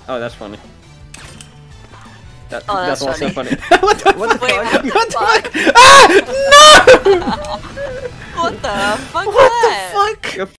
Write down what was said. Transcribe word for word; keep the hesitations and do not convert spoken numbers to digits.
Oh, that's funny. That, Oh, that's, that's also funny. funny. What the, what the Wait, fuck? what the What the fuck? fuck? Ah! No! What the fuck? What